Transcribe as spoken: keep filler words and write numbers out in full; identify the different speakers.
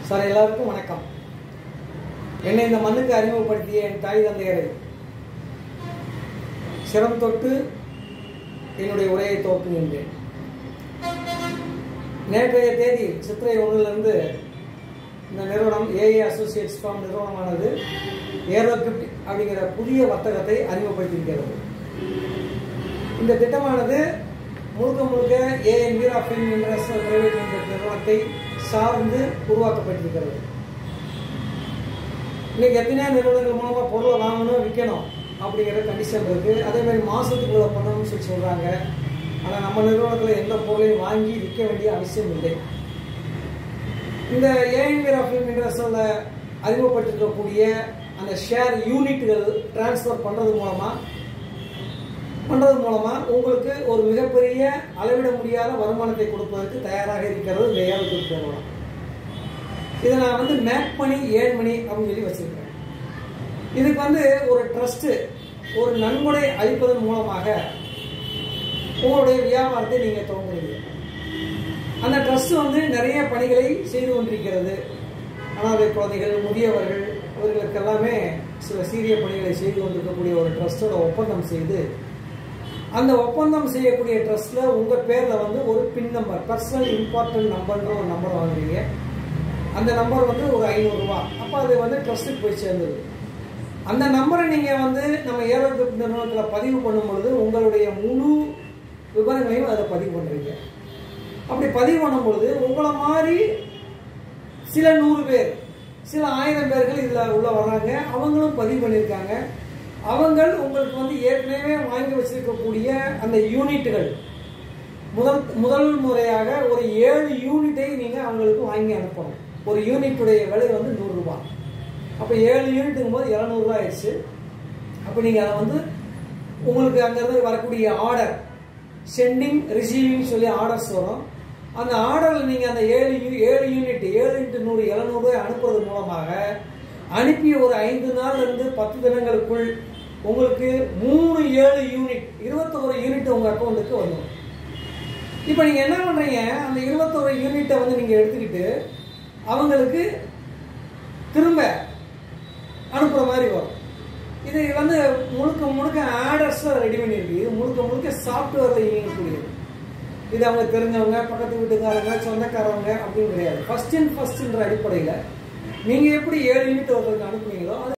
Speaker 1: Sir எல்லாருக்கும் வணக்கம். என்னை இந்த மண்ணுக்கு அறிமுகப்படுத்திய என் தாய் தந்தையரை சிரம் தொட்டு என்னுடைய உரையை துவக்குகின்றேன். நேற்றைய தேதி சித்திரை ஒன்றிலிருந்து இந்த நிறுவனம் ஏஏ அசோசியேட்ஸ் ஃபார்ம் நிறுவனமானது ஏரோகிஃப்ட் அப்படிங்கிற புதிய வர்த்தகத்தை அறிமுகப்படுத்தியிருக்கிறது. இந்த திட்டமானது முழுக்க முழுக்க A N Veerasika international private limited நிறுவனத்தை சார்ந்து உருவாக்கப்பட்டிருக்கிறது. இன்னைக்கு எத்தனையோ நிறுவனங்கள் மூலமாக பொருளை வாங்கணும், விற்கணும் அப்படிங்கிற கண்டிஷன் இருக்கு. அதே மாதிரி மாசத்துக்குள்ள பண்ணணும்னு சொல்லி சொல்றாங்க. ஆனால் நம்ம நிறுவனத்தில் எந்த பொருளையும் வாங்கி விற்க வேண்டிய அவசியம் இல்லை. இந்த ஏ என் வீராசிகா இன்டர்நேஷனல் அறிமுகப்பட்டிருக்கக்கூடிய அந்த ஷேர் யூனிட்டுகள் டிரான்ஸ்ஃபர் பண்றது மூலமா பண்றது மூலமா உங்களுக்கு ஒரு மிகப்பெரிய அளவிட முடியாத வருமானத்தை கொடுப்பதற்கு தயாராக இருக்கிறது இந்த ஏரோகிஃப்ட் நிறுவனம். இதை நான் வந்து மேக் மணி ஏன் மணி அப்படின்னு சொல்லி வச்சிருக்கேன். இதுக்கு வந்து ஒரு ட்ரஸ்ட், ஒரு நன்கொடை அளிப்பதன் மூலமாக உங்களுடைய வியாபாரத்தை நீங்க துவங்குறீங்க. அந்த ட்ரஸ்ட் வந்து நிறைய பணிகளை செய்து கொண்டிருக்கிறது. அனாதை குழந்தைகள், முதியவர்கள், இவர்களுக்கு எல்லாமே சில சீரிய பணிகளை செய்து கொண்டிருக்கக்கூடிய ஒரு ட்ரஸ்டோட ஒப்பந்தம் செய்து, அந்த ஒப்பந்தம் செய்யக்கூடிய ட்ரஸ்ட்ல உங்க பேர்ல வந்து ஒரு பின் நம்பர், பர்சனல் இம்பார்ட்டன்ட் நம்பர்ன்ற ஒரு நம்பர் வாங்குறீங்க. அந்த நம்பர் வந்து ஒரு ஐநூறு ரூபாய். அப்ப அது வந்து ட்ரஸ்ட்டுக்கு போய் சேர்ந்தது. அந்த நம்பரை நீங்க வந்து நம்ம ஏரோகிஃப்ட் நிறுவனத்தில் பதிவு பண்ணும் பொழுது உங்களுடைய முழு விவரங்களையும் அதை பதிவு பண்றீங்க. அப்படி பதிவு பண்ணும் பொழுது உங்களை மாதிரி சில நூறு பேர், சில ஆயிரம் பேர்கள் இதுல உள்ள வர்றாங்க. அவங்களும் பதிவு பண்ணியிருக்காங்க. அவங்கள் உங்களுக்கு வந்து ஏற்கனவே வாங்கி வச்சிருக்கக்கூடிய அந்த யூனிட்டுகள் முதல் முதல் முறையாக ஒரு ஏழு யூனிட்டை நீங்க அவங்களுக்கு வாங்கி அனுப்பணும். ஒரு யூனிட்டுடைய விலை வந்து நூறு ரூபாய். அப்ப ஏழு யூனிட்டுங்கும் போது இருநூறு ரூபாய் ஆயிடுச்சு. அப்ப நீங்க அதை வந்து உங்களுக்கு அங்கிருந்து வரக்கூடிய ஆர்டர், சென்டிங் ரிசீவிங் சொல்லி ஆர்டர்ஸ் வரும். அந்த ஆர்டர்ல நீங்க அந்த ஏழு ஏழு யூனிட் ஏழு இன்ட்டு நூறு எழுநூறு ரூபாய் அனுப்புறது மூலமாக அனுப்பிய ஒரு ஐந்து நாள்ல இருந்து பத்து தினங்களுக்குள் உங்களுக்கு மூணு ஏழு யூனிட் இருபத்தோரு யூனிட் உங்க அக்கௌண்ட்டுக்கு வந்துடும். இப்ப நீங்க என்ன பண்றீங்க, அந்த இருபத்தோரு யூனிட்டை வந்து நீங்க எடுத்துக்கிட்டு அவங்களுக்கு திரும்ப அனுப்புற மாதிரி வரும். இது வந்து முழுக்க முழுக்க ஆர்டர்ஸ்ல ரெடி பண்ணிருக்கு. இது முழுக்க முழுக்க சாஃப்ட்வேர்ல இயங்கக்கூடியது. இது அவங்க தெரிஞ்சவங்க, பக்கத்து வீட்டுக்காரங்க, சொந்தக்காரவங்க அப்படின்னு கிடையாது. ஃபர்ஸ்ட் அண்ட் ஃபர்ஸ்ட்ன்ற அடிப்படையில் நீங்க எப்படி ஏழு யூனிட் ஒருத்தருக்கு அனுப்புவீங்களோ